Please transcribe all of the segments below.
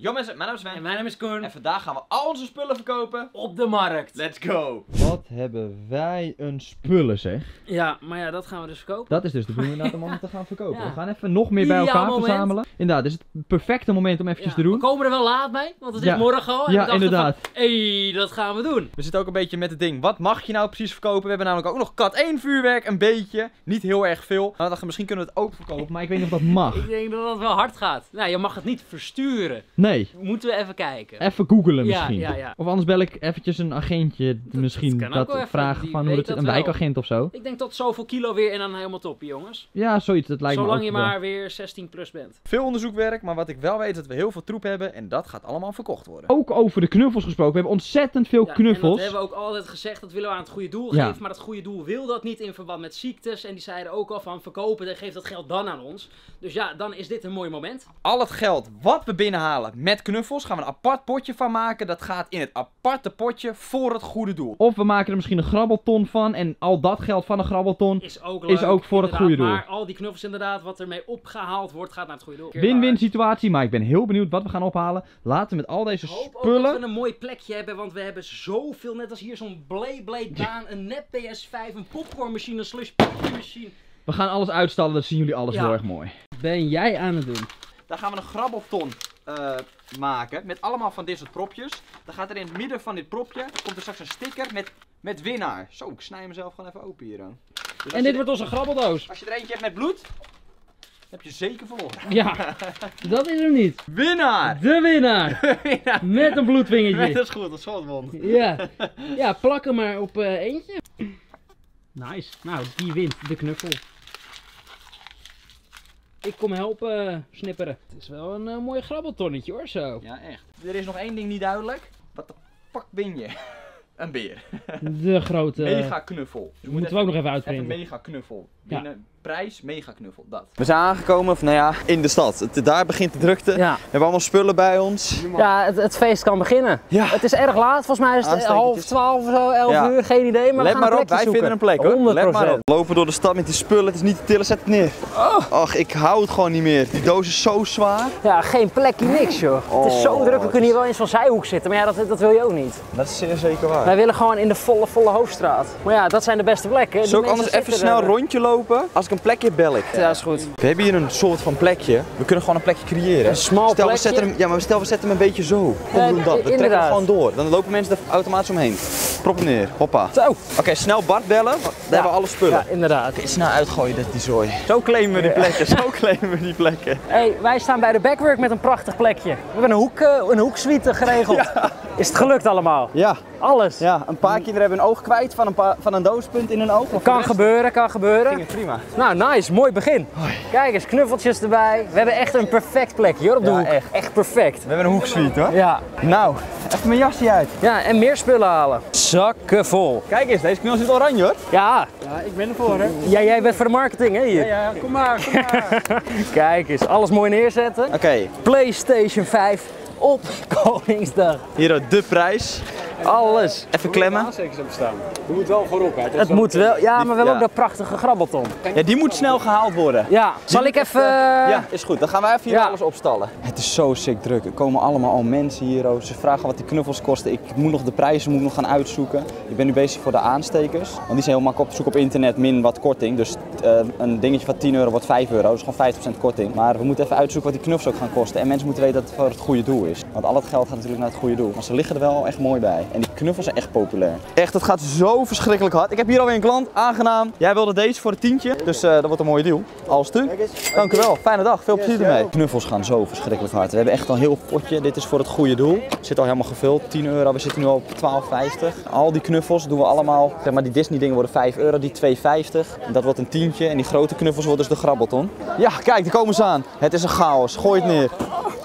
Yo mensen, mijn naam is Sven. En mijn naam is Koen. En vandaag gaan we al onze spullen verkopen Op de markt. Let's go! Wat hebben wij een spullen zeg. Ja, maar ja, dat gaan we dus verkopen. Dat is dus de bedoeling inderdaad om allemaal te gaan verkopen. Ja. We gaan even nog meer bij Ideaal elkaar moment. verzamelen. Inderdaad, dit is het perfecte moment om eventjes Ja, te doen. we komen er wel laat mee, want het is Ja. morgen al. En Ja, we dachten inderdaad. van, hey, dat gaan we doen. We zitten ook een beetje met het ding, wat mag je nou precies verkopen? We hebben namelijk ook nog kat 1 vuurwerk, een beetje. Niet heel erg veel. Nou, dachten, misschien kunnen we het ook verkopen. Maar ik weet niet of dat mag. Ik denk dat het wel hard gaat. Nou, je mag het niet versturen. Nee, Moeten we even kijken. even googlen Ja, misschien. ja. Of anders bel ik eventjes een agentje misschien kan ook dat wel even, vragen die van hoe weet het dat een wel. wijkagent of zo. Ik denk tot zoveel kilo weer en dan helemaal toppie, jongens. Ja, zoiets. Dat lijkt me Zolang ook je wel. maar weer 16 plus bent. Veel onderzoekwerk, maar wat ik wel weet is dat we heel veel troep hebben en dat gaat allemaal verkocht worden. Ook over de knuffels gesproken. We hebben ontzettend veel Ja, en knuffels. dat hebben we ook altijd gezegd, dat willen we aan het goede doel Ja. geven. Maar dat goede doel wil dat niet in verband met ziektes. En die zeiden ook al van verkopen en geef dat geld dan aan ons. Dus ja, dan is dit een mooi moment. Al het geld wat we binnenhalen met knuffels gaan we een apart potje van maken. Dat gaat in het aparte potje voor het goede doel. Of we maken er misschien een grabbelton van. En al dat geld van een grabbelton Is ook is leuk, ook voor het inderdaad. goede doel. Maar al die knuffels inderdaad, wat ermee opgehaald wordt, gaat naar het goede doel. Win-win situatie, maar ik ben heel benieuwd wat we gaan ophalen. Laten we met al deze Ik hoop ook dat spullen... we een mooi plekje hebben, want we hebben zoveel, net als hier zo'n Blade Daan, een net PS5, een popcornmachine, een slush machine. We gaan alles uitstallen, dan zien jullie alles Ja. heel erg mooi. Ben jij aan het doen? Dan gaan we een grabbelton maken met allemaal van dit soort propjes. Dan gaat er in het midden van dit propje, komt er straks een sticker met winnaar. Zo, ik snij mezelf gewoon even open hier dan. Dus als En je dit wordt onze grabbeldoos. als je er eentje hebt met bloed, heb je zeker verloren. Ja, dat is hem niet. Winnaar! De winnaar. Winnaar! Met een bloedvingertje. Dat is goed, dat is wat wond. Ja. Ja, plak hem maar op eentje. Nice. Nou, die wint de knuffel. Ik kom helpen snipperen. Het is wel een mooi grabbeltonnetje hoor, zo. Ja, echt. Er is nog één ding niet duidelijk. Wat de fuck win je? Een beer. De grote... Mega knuffel. Dus moeten we ook nog even Even uitprinten. mega knuffel. Ja. Winnen, prijs, mega knuffel. Dat. We zijn aangekomen, in de stad. Daar begint de drukte. Ja. We hebben allemaal spullen bij ons. Ja, het feest kan beginnen. Ja. Het is erg laat, volgens mij is het Aanstekertjes. 11:30 of zo, 11 Ja. uur, geen idee. Maar Let we gaan maar op, plekje wij vinden een plek hoor. 100%. Let maar op. We lopen door de stad met die spullen, het is niet te tillen, zet het neer. Ach, ik hou het gewoon niet meer. Die doos is zo zwaar. Ja, geen plekje, niks joh. Het is zo druk, we kunnen hier wel in zo'n zijhoek zitten, maar ja, dat wil je ook niet. Dat is zeer zeker waar. Wij willen gewoon in de volle hoofdstraat. Maar ja, dat zijn de beste plekken. Die Zullen we mensen anders even zitten snel een rondje lopen? Als ik een plekje heb, bel ik. Ja, is goed. We hebben hier een soort van plekje. We kunnen gewoon een plekje creëren. Een smal Stel, we plekje? zetten hem, ja, maar stel we zetten hem een beetje zo. Kom, Ja, we doen dat. We trekken hem inderdaad. gewoon door. Dan lopen mensen er automatisch omheen. Prop hem neer. Hoppa. Zo. Oké, snel Bart bellen. Daar hebben we alle spullen. Ja, inderdaad. Snel uitgooien, die zooi. Zo claimen we die plekken. Zo claimen we die plekken. Hey, wij staan bij de Backwork met een prachtig plekje. We hebben een hoeksuite geregeld. Is het gelukt allemaal? Ja, Alles. ja, een paar kinderen hebben een oog kwijt van een doospunt in hun oog. Maar Kan gebeuren, kan gebeuren. ging het prima. Nou, nice, mooi begin. Kijk eens, knuffeltjes erbij. We hebben echt een perfect plekje hoor, op de Ja, hoek. echt. Echt perfect. We hebben een hoeksuite hoor. Ja. Nou, even mijn jasje uit. Ja, en meer spullen halen. Zakken vol. Kijk eens, deze knul zit oranje hoor. Ja. Ja, ik ben ervoor hè. Ja, jij bent voor de marketing hè hier. Ja, kom maar, kom maar. Kijk eens, alles mooi neerzetten. Oké, PlayStation 5 op Koningsdag. hier de prijs. Alles. Even klemmen. Aanstekers hebben staan. Je moet wel voorop hè. Het moet wel, ja, maar we hebben ja. ook dat prachtige grabbelton. Ja, die moet snel gehaald worden. Ja, zal ik even... Ja, is goed. Dan gaan wij even hier Ja. alles opstallen. Het is zo sick druk. Er komen allemaal al mensen hier. Oh. Ze vragen wat die knuffels kosten. Ik moet nog de prijzen gaan uitzoeken. Ik ben nu bezig voor de aanstekers. Want die zijn heel makkelijk op te zoeken op internet, min wat korting. Dus een dingetje van 10 euro wordt 5 euro. Dat is gewoon 50% korting. Maar we moeten even uitzoeken wat die knuffels ook gaan kosten. En mensen moeten weten dat het voor het goede doel is. Want al het geld gaat natuurlijk naar het goede doel. Maar ze liggen er wel echt mooi bij. En die knuffels zijn echt populair. Echt, het gaat zo verschrikkelijk hard. Ik heb hier alweer een klant. Aangenaam. Jij wilde deze voor een tientje. Dus dat wordt een mooie deal. Alles te. Dank u wel. Fijne dag. Veel plezier ermee. Knuffels gaan zo verschrikkelijk hard. We hebben echt al een heel potje. Dit is voor het goede doel. Het zit al helemaal gevuld. 10 euro. We zitten nu al op 12,50. Al die knuffels doen we allemaal. Zeg maar die Disney dingen worden 5 euro. Die 2,50. Dat wordt een tientje. En die grote knuffels worden dus de grabbelton. Ja, kijk, daar komen ze aan. Het is een chaos. Gooi het neer.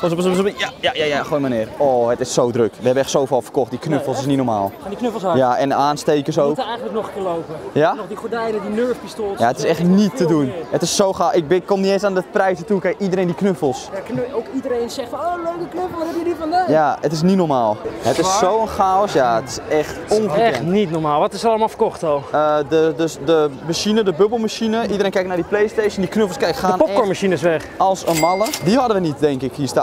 Ja, gooi maar neer. Oh, het is zo druk. We hebben echt zoveel verkocht. Die knuffels is niet normaal. Gaan die knuffels hard? Ja, en de aanstekers We ook. moeten eigenlijk nog een keer lopen. Ja? Nog die gordijnen, die nerfpistols. Ja, het is echt niet te doen. Het is zo gaaf. Ik kom niet eens aan de prijzen toe. Kijk, iedereen die knuffels. Ja, ook iedereen zegt van, oh leuke knuffel, waar heb je die vandaan? Ja, het is niet normaal. Het is zo'n chaos. Ja, het is echt ongekend. Echt niet normaal. Wat is er allemaal verkocht al? De machine, de bubbelmachine. Iedereen kijkt naar die PlayStation. Die knuffels, kijk, gaan De popcornmachine is weg. echt als een malle. Die hadden we niet, denk ik, hier staan.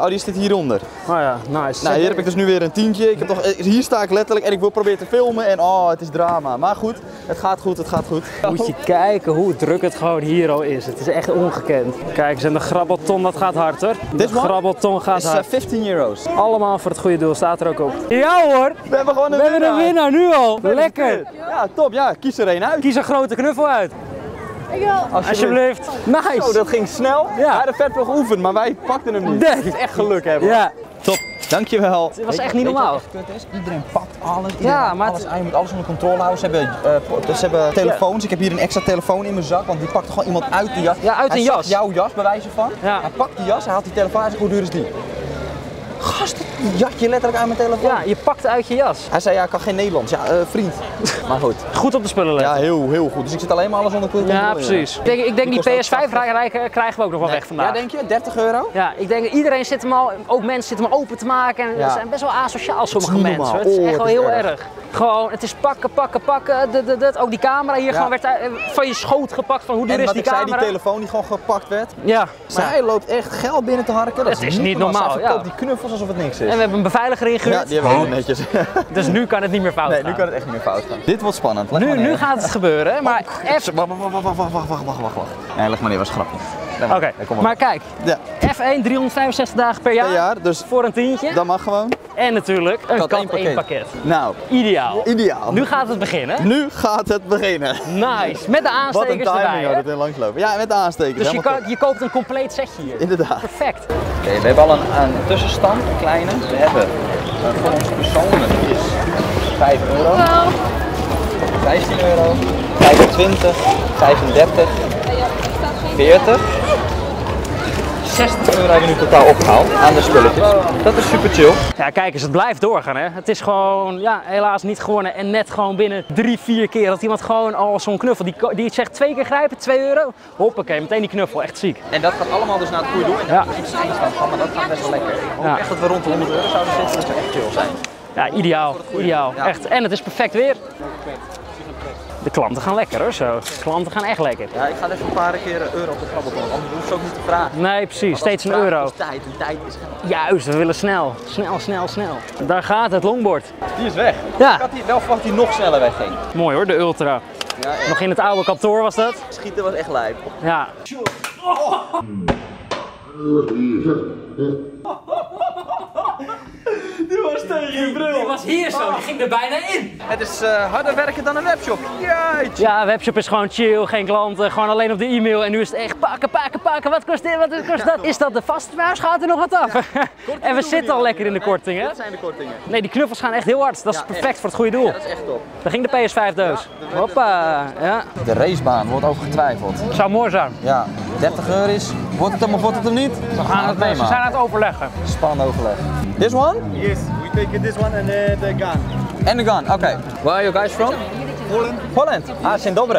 Oh, die zit hieronder. Oh ja, nice. Nou, hier heb ik dus nu weer een tientje. Ik heb toch, hier sta ik letterlijk en ik wil proberen te filmen en oh, het is drama. Maar goed, het gaat goed, het gaat goed. Moet je kijken hoe druk het gewoon hier al is. Het is echt ongekend. Kijk eens, en de grabbelton, dat gaat hard hoor. De grabbelton gaat is hard. 15 euro's. Allemaal voor het goede doel, staat er ook op. Ja hoor, We hebben gewoon een winnaar nu al. Lekker. Ja, top. Ja, kies er één uit. Kies een grote knuffel uit. Alsjeblieft. Nice. Zo, dat ging snel. Ja. Hij had vet veel geoefend, maar wij pakten hem niet. Nee. Het is echt geluk hebben. Ja. Top. Dankjewel. Het was echt niet normaal. Iedereen pakt alles. Ja, maar je moet alles onder controle houden. Ze hebben telefoons. Ik heb hier een extra telefoon in mijn zak, want die pakte gewoon iemand uit de jas. Ja, uit een jas. Zag jouw jas bij wijze van. Ja. Hij pakt die jas, hij haalt die telefoon en zegt hoe duur is die? Gast, jat je letterlijk uit mijn telefoon. Ja, je pakt uit je jas. Hij zei ja, ik kan geen Nederlands. Ja, vriend. Maar goed. Goed op de spullen letten. Ja, heel goed. Dus ik zit alleen maar alles onder controle. Ja, precies. Ik denk die PS5 krijgen we ook nog wel weg vandaag. Ja, denk je? 30 euro? Ja, ik denk iedereen zit hem al, ook mensen zitten hem open te maken en Ja. ze zijn best wel asociaal sommige niet mensen. normaal. Het is Oh, echt wel het is heel erg. erg. Gewoon, het is pakken. Ook die camera hier gewoon werd van je schoot gepakt van hoe duur En is wat die ik zei, camera. die telefoon die gewoon gepakt werd. Ja, Maar hij loopt echt geld binnen te harken. Dat Het is niet normaal, Hij ja. verkoopt die knuffels alsof het niks is. en we hebben een beveiliger ingehuurd, Ja, die hebben we heel netjes. dus nu kan het niet meer fout Nee, gaan. nu kan het echt niet meer fout gaan. Dit wordt spannend. Leg maar Nu neer. gaat het gebeuren, maar F... Wacht. Nee, leg maar neer, was grappig. Oké, maar kijk, Ja, F1 365 dagen per jaar, per jaar, dus voor een tientje. dat mag gewoon. En natuurlijk een Kat één kat 1 pakket. Nou, Ideaal. ideaal. Nu gaat het beginnen. Nu gaat het beginnen. Nice. Met de Wat een aanstekers timing erbij. had Hè? het in langslopen. Ja, met de aanstekers. Dus helemaal top. je koopt een compleet setje hier. Inderdaad. Perfect. Oké, we hebben al een tussenstand, een kleine. We hebben voor ons persoonlijk is 5 euro, 15 euro, 25, 35, 40. 60 euro hebben we nu totaal opgehaald aan de spulletjes. Dat is super chill. Ja, kijk eens, het blijft doorgaan. Hè. Het is gewoon, ja, helaas niet gewonnen. En net gewoon binnen 3-4 keer dat iemand gewoon al zo'n knuffel, die zegt 2 keer grijpen, 2 euro. Hoppakee, meteen die knuffel, echt ziek. En dat gaat allemaal dus naar het goede doel. En Ja. dat is iets eindstand van, maar dat gaat best wel lekker. Ik hoop Ja. echt dat we rond de 100 euro zouden zitten, dat zou echt chill zijn. Ja, ideaal, ideaal. Ja. Echt. En het is perfect weer. De klanten gaan lekker hoor, zo. De klanten gaan echt lekker. Ja, ik ga even een paar keer euro op de krabbelton, anders hoef je ook niet te vragen. Nee, precies, steeds een euro. Tijd, en tijd is geld. Juist, we willen snel. Snel. Daar gaat het longboard. Die is weg. Ja, Ik had die wel verwacht dat die nog sneller wegging. mooi hoor, de Ultra. Ja, echt. Nog in het oude kantoor was dat. Schieten was echt lijp. Ja. Die was tegen je bril. Die was hier zo, die ging er bijna in. Het is harder werken dan een webshop. Jeetje. Ja, webshop is gewoon chill, geen klanten, gewoon alleen op de e-mail. En nu is het echt pakken. Wat kost dit, wat kost dat? Is dat de vaste prijs? Gaat er nog wat af? En we zitten al lekker in de korting, hè? Dat zijn de kortingen. Nee, die knuffels gaan echt heel hard. Dat is Ja, perfect echt. voor het goede doel. Ja, dat is echt top. Daar ging de PS5-doos. Hoppa, ja. De racebaan wordt over getwijfeld. Zou mooi zijn. Ja, 30 euro is. Wordt het hem of wordt het hem niet? We gaan het mee, ze zijn aan het overleggen. Spannend overleg. This one? Yes, we take this one and the gun. And the gun, okay. Where are you guys from? Holland. Holland. Ah, Dzień dobry.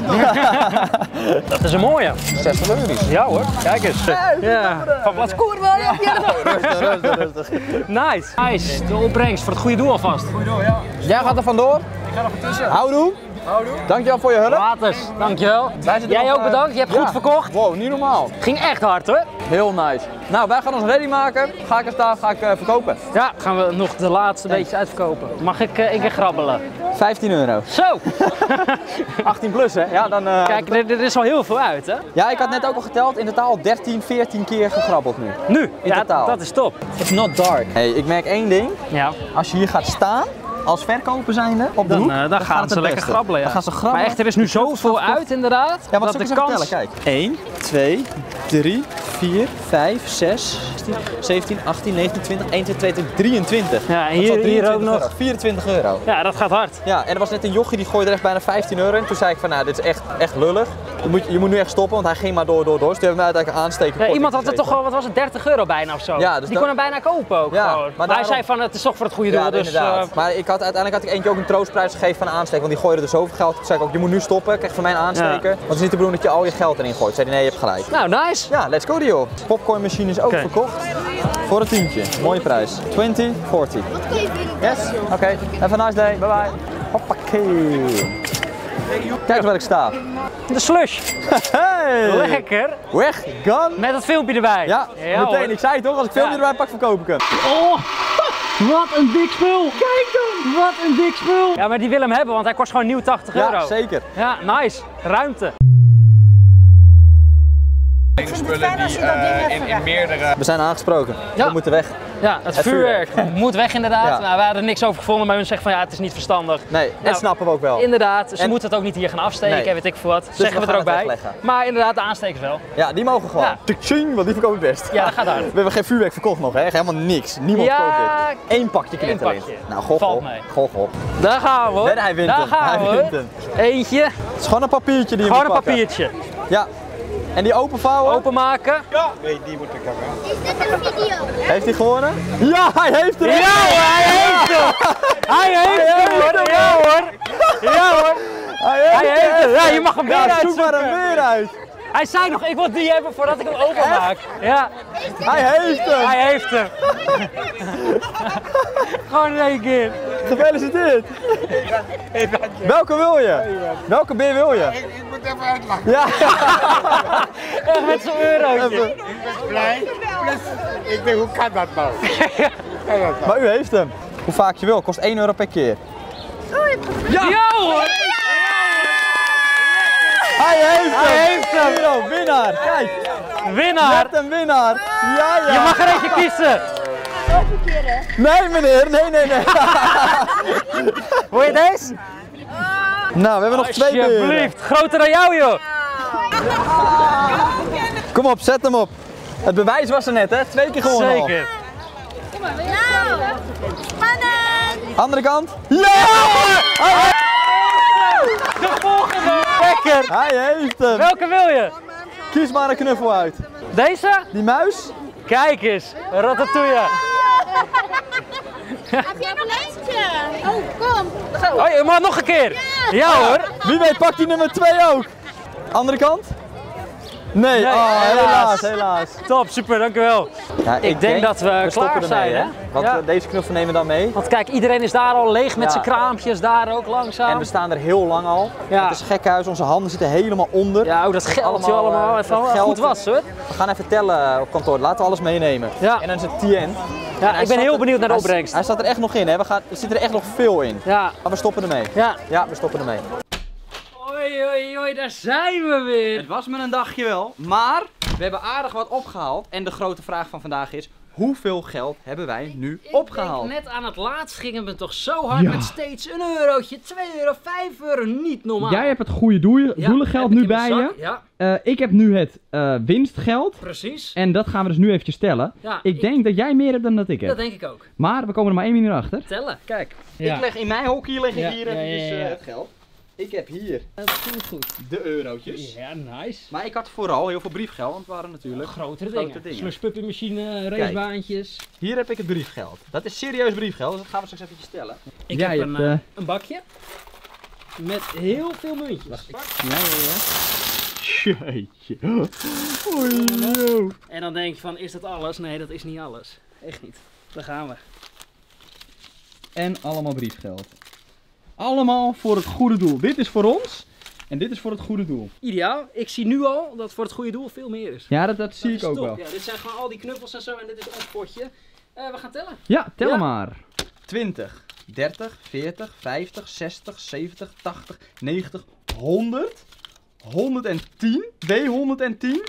Dat is een mooie. 60 euro. Ja hoor, kijk eens. Ja. Van wat kurwa, Rustig. Nice. De opbrengst voor het goede doel alvast. Jij gaat er vandoor? Ik ga er tussen. Houdoe. Dankjewel voor je hulp. Waters, dankjewel. Wij zitten Jij nog, ook bedankt, je hebt goed verkocht. Wow, niet normaal. Ging echt hard hoor. Heel nice. Nou, wij gaan ons ready maken. Ga ik er staan, ga ik verkopen. Ja, gaan we nog de laatste beetjes uitverkopen. Mag ik een keer grabbelen? 15 euro. Zo! 18 plus hè? Ja, dan... Kijk, er is al heel veel uit hè? Ja, ik had net ook al geteld. In totaal 13, 14 keer gegrabbeld nu. Nu? In totaal. Dat is top. It's not dark. Hey, ik merk één ding. Ja. Als je hier gaat staan, als verkoper zijnde, op de hoek, Dan gaan het ze het lekker beste. grabbelen. Ja. Dan gaan ze grabbelen. Maar echt, er is nu zoveel uit inderdaad. Ja, wat dat zal ik de eens kans... vertellen? Kijk. 1, 2, 3, 4, 5, 6, 16, 17, 18, 19, 20, 21, 22, 23. Ja, en Dat zal hier 23 ook nog. euro. 24 euro. Ja, dat gaat hard. Ja, en er was net een jochie die gooide er echt bijna 15 euro in. Toen zei ik van, nou, dit is echt lullig. Je moet nu echt stoppen, want hij ging maar door. Dus toen hebben we uiteindelijk een aansteken. Ja, iemand had er toch wel, wat was het, 30 euro bijna of zo? Ja, dus die dat- kon hem bijna kopen ook Ja, gewoon. maar Maar hij daarom- zei van, het is toch voor het goede doel. Ja, Dus, inderdaad. Maar uiteindelijk had ik eentje ook een troostprijs gegeven van een aansteker, want die gooide er zoveel geld. Toen zei ik ook, je moet nu stoppen, krijg van mij een aansteker. Want het is niet de bedoeling dat je al je geld erin gooit. Zei hij, nee, je hebt gelijk. nou, nice. Ja, let's go deal. Popcornmachine is ook Oké. verkocht. Voor een tientje. Mooie prijs. 20, 40. Yes? Oké. Have a nice day. Bye bye. Hoppakee. Kijk eens waar ik sta. De slush. Hey! Lekker. Weg, gone. Met het filmpje erbij. Ja, meteen. Hoor. Ik zei het toch, als ik filmpje erbij pak, verkoop ik hem. Oh, wat een dik spul. Kijk dan. Wat een dik spul. Ja, maar die wil hem hebben, want hij kost gewoon nieuw 80 euro. Ja, zeker. Ja, nice. Ruimte. Spullen die in meerdere... We zijn aangesproken. Ja. We moeten weg. Ja, het vuurwerk moet weg inderdaad. Ja. Nou, we hadden er niks over gevonden, maar hun zeggen van ja, het is niet verstandig. Nee, dat snappen we ook wel. Inderdaad, ze En- moeten het ook niet hier gaan afsteken, Nee. weet ik veel wat. Zeggen we we er gaan ook bij. het wegleggen. Maar inderdaad, de aanstekers wel. Ja, die mogen gewoon. Ja. Tching, want die verkopen het best. Ja, dat gaat hard. We hebben geen vuurwerk verkocht nog, hè? Helemaal niks. Niemand Ja, koopt dit. Eén pakje knetterlint. pakje. Nou, goh, Valt goh. mee. Goh, goh. Daar gaan we hoor. En hij wint Daar hem. gaan we Hij hoor. wint hem. Eentje, Het is gewoon een papiertje die je gewoon een moet pakken. papiertje. Ja. En die openvouwen. Openmaken. Nee, die moet ik hebben. Is dit een video? Heeft hij gewonnen? Ja, hij heeft hem! Ja hoor, hij heeft hem! Hij heeft hem hoor! Ja hoor! Ja hoor! Hij heeft hem! Ja, je mag hem weer Ja, zoek maar uitzoeken. hem weer uit. Hij zei nog, ik wil die hebben voordat ik hem openmaak. Ja, Hij heeft hem. hij heeft hem. Gewoon in één keer. Gefeliciteerd. Welke wil je? Welke beer wil je? Ik moet even uitlachen. Ja. Echt met zo'n eurotje. Ik ben blij. Plus, ik denk, hoe kan dat nou? Maar u heeft hem. Hoe vaak je wil. Kost 1 euro per keer. Ja hoor! Hij heeft hem. Hij heeft hem. Euro, winnaar. Kijk. Je Winnaar! hebt een winnaar. Ja, ja. Je mag er eentje kiezen. Nee, meneer. Nee, nee, nee. Wil je deze? Nou, we hebben nog 2 beren. Alsjeblieft, groter dan jou joh. Kom op, zet hem op. Het bewijs was er net, hè? 2 keer gewonnen al. Zeker. Nou, spannend! Andere kant. Ja! De volgende. Lekker. Hij heeft hem. Welke wil je? Kies maar een knuffel uit. Deze? Die muis? Kijk eens, ratatouille. Heb jij nog eentje? Oh, kom! Oh, je mag nog een keer. Ja hoor. Wie weet pakt die nummer 2 ook. Andere kant? Nee, Nee, oh, helaas. helaas. Top, super, dankjewel. Ja, Ik denk dat we stoppen klaar ermee, zijn, hè? Want Ja. deze knuffel nemen we dan mee. Want kijk, iedereen is daar al leeg met Ja. zijn kraampjes, daar ook langzaam. En we staan er heel lang al. Ja. Het is gekhuis, onze handen zitten helemaal onder. Ja, oh, dat geldje allemaal. Even dat geld. goed was hoor. We gaan even tellen op kantoor. Laten we alles meenemen. Ja. En dan is het TN. Ja, ik ben heel benieuwd naar de opbrengst. Hij staat er echt nog in, hè? Er zit er echt nog veel in. Ja. Maar we stoppen ermee. Ja. Ja, we stoppen ermee. Oei, oei, oei, daar zijn we weer. Het was me een dagje wel, maar we hebben aardig wat opgehaald. En de grote vraag van vandaag is, hoeveel geld hebben wij nu opgehaald? Net aan het laatst gingen we toch zo hard Ja. met steeds een eurotje, 2 euro, 5 euro, niet normaal. Jij hebt het goede doelengeld nu bij je. Ja, Ik heb nu het winstgeld. precies. En dat gaan we dus nu eventjes tellen. Ja, Ik denk dat jij meer hebt dan dat ik heb. Dat denk ik ook. Maar we komen er maar 1 minuut achter. Tellen, kijk. Ik leg in mijn hockey leg ik Ja, hier ja, eventjes, ja. het geld. Ik heb hier Dat is goed. de eurotjes. Ja, nice. Maar ik had vooral heel veel briefgeld, want het waren natuurlijk Grotere grote dingen. dingen. Slushpuppymachine, racebaantjes. Hier heb ik het briefgeld. Dat is serieus briefgeld, dus dat gaan we straks eventjes tellen. Ik Jij heb een, hebt, een bakje met heel veel muntjes. Jeetje. Oei, yo. En dan denk je van, is dat alles? Nee, dat is niet alles. Echt niet. Daar gaan we. En allemaal briefgeld. Allemaal voor het goede doel. Dit is voor ons en dit is voor het goede doel. Ideaal. Ik zie nu al dat voor het goede doel veel meer is. Ja, dat zie Dat ik is ook top. wel. Ja, dit zijn gewoon al die knuffels en zo en dit is ons potje. We gaan tellen. Ja, tel Ja. maar. 20, 30, 40, 50, 60, 70, 80, 90, 100, 110, 210,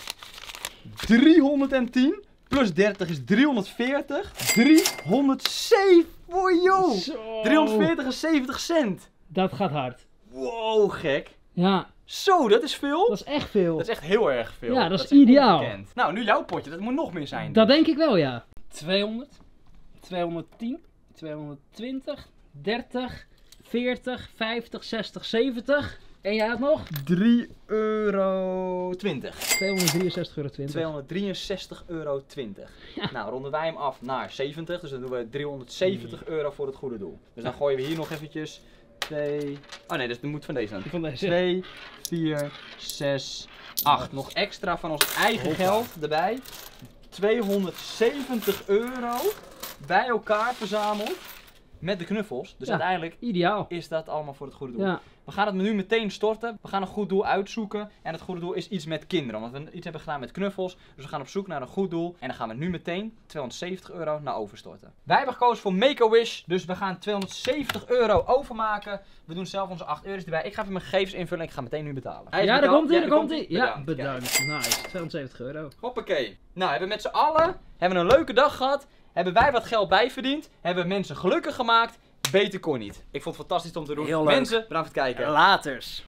310, plus 30 is 340, 307, oh joh, Zo. 340 en 70 cent. Dat gaat hard. Wow, gek. Ja, Zo, dat is veel. dat is echt veel. Dat is echt heel erg veel. Ja, dat is echt ideaal. ongekend. Nou, nu jouw potje, dat moet nog meer zijn. Dat denk ik wel, ja. 200, 210, 220, 30, 40, 50, 60, 70. En jij had nog? €3,20. 263,20 euro. €263,20. Nou, ronden wij hem af naar 70, dus dan doen we €370 voor het goede doel. Dus dan gooien we hier nog eventjes 2... Oh nee, dus dat moet van deze dan. Van deze. 2, 4, 6, 8. Nog extra van ons eigen geld erbij. €270 bij elkaar verzameld. met de knuffels. Dus Ja. uiteindelijk Ideaal. is dat allemaal voor het goede doel. Ja. We gaan het nu meteen storten. We gaan een goed doel uitzoeken. En het goede doel is iets met kinderen. Want we iets hebben gedaan met knuffels. Dus we gaan op zoek naar een goed doel. En dan gaan we nu meteen €270 naar overstorten. Wij hebben gekozen voor Make-A-Wish. Dus we gaan €270 overmaken. We doen zelf onze €8 erbij. Ik ga even mijn gegevens invullen en ik ga meteen nu betalen. Hij is Ja, daar betaald. komt hij, Ja, daar komt hij. Ja, Bedankt. bedankt. Nice. €270. Hoppakee. Nou, hebben we met z'n allen hebben we een leuke dag gehad. Hebben wij wat geld bijverdiend. Hebben we mensen gelukkig gemaakt. Beter kon niet. Ik vond het fantastisch om te doen. Heel leuk. Mensen, bedankt voor het kijken. Laters.